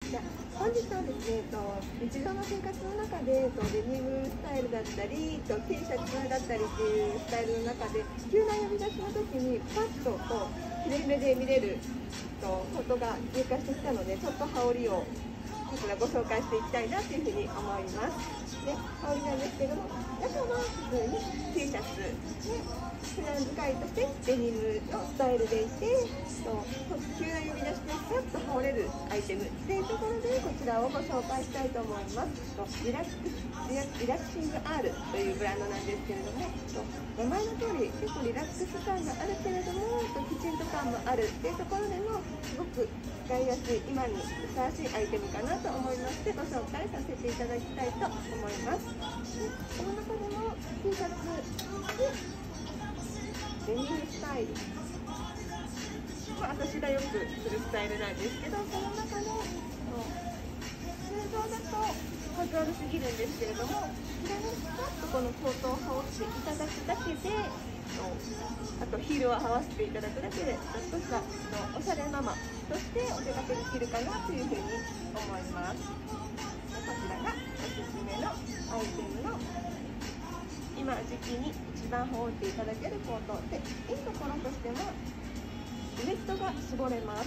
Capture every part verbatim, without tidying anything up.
じゃあ本日はですね、と日常の生活の中でとデニムスタイルだったりと T シャツだったりっていうスタイルの中で急な呼び出しの時にパッとこうきれいめで見れるとことが入荷してきたので、ちょっと羽織をこちらご紹介していきたいなというふうに思います。で、羽織なんですけども、中は普通に T シャツで普段使いとしてデニムのスタイルでいて、と急な呼び出しでさっと羽織れるアイテムっていうところでこちらをご紹介したいと思います。とリラックスリラリラクシング R というブランドなんですけれども、と名前の通り結構リラックス感があるけれどもときちんと感もあるっていうところでのすごく使いやすい今にふさわしいアイテムかなと思いましてご紹介させていただきたいと思います。でこの中でも T シャツでデニムスタイル、まあ、私がよくするスタイルなんですけど、その中の通常だとカジュアルすぎるんですけれども、こちらにスパッとこのコートを羽織っていただくだけで、あとヒールを合わせていただくだけでちょっとしたおしゃれママとしてお出かけできるかなというふうに思います。こちらがおすすめのアイテムの今時期に一番羽織っていただけるコートで、いいところとしてもウエストが絞れます。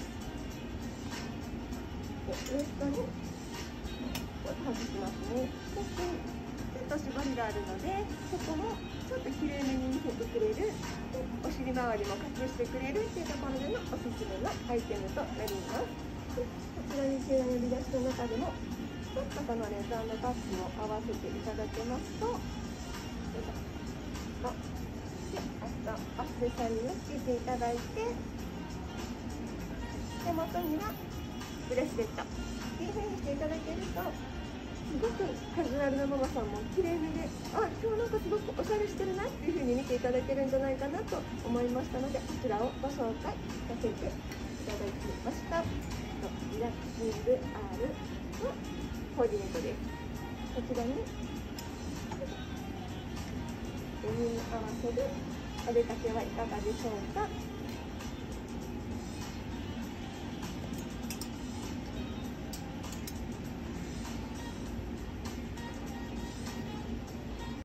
でウエストに外しますね。そしてちょっと絞りがあるので、そこもちょっときれいめに見せてくれる、お尻周りも隠してくれるっていうところでのおすすめのアイテムとなります。でこちらに急な呼び出しの中でもちょっとこのレザーのバッグを合わせていただけますと、であとアクセサリーをつけていただいて、手元にはブレスレットっていう風にしていただけると、すごくカジュアルなママさんも綺麗めで、あ、今日なんかすごくおしゃれしてるなっていう風に見ていただけるんじゃないかなと思いましたので、こちらをご紹介させていただきました。リラクシング R のコーディネートです。こちらにデニム合わせるお出かけはいかがでしょうか。